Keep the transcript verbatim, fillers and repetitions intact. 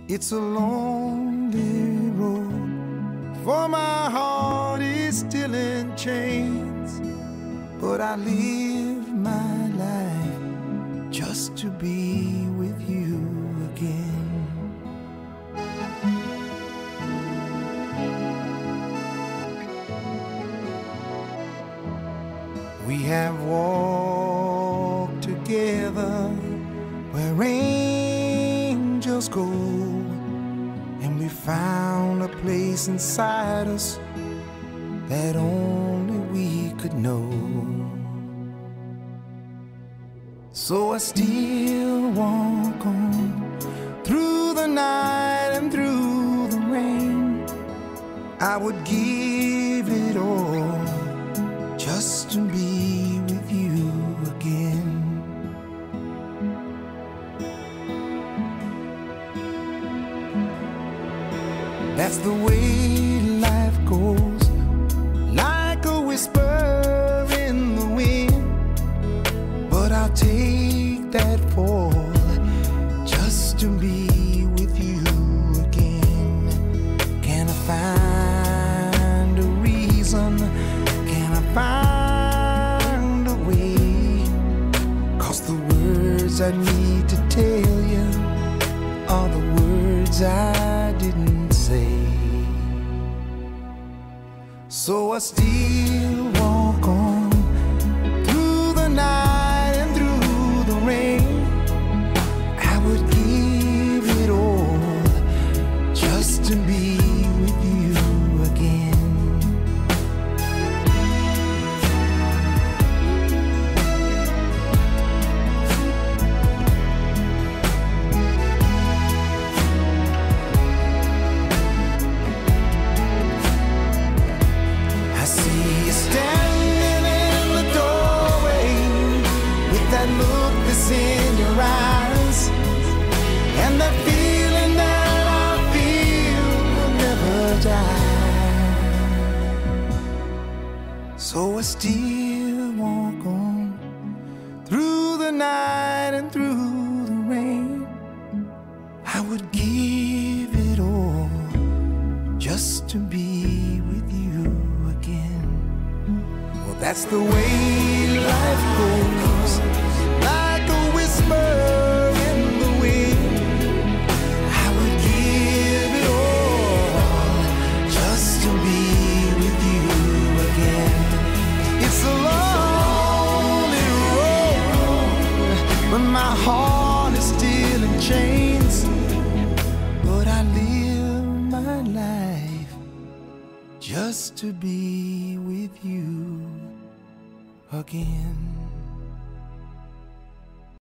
It's a lonely road, for my heart is still in chains. But I live my life just to be with you again. We have walked together where angels go, and we found a place inside us that only we could know. So I still walk on through the night and through the rain. I would give it all just to be with you again. That's the way life goes, like a whisper in the wind. But I'll take that fall just to be with you again. Can I find a reason? Can I find a way? 'Cause the words I need to tell you are the words I didn't say. So I still walk on through the night and through the rain. I would give it all just to be with you again. In your eyes, and that feeling that I feel will never die. So I still walk on through the night and through the rain. I would give it all just to be with you again. Well, that's the way life goes, like a whisper in the wind. I would give it all just to be with you again. It's a lonely road, but my heart is still in chains. But I live my life just to be with you again.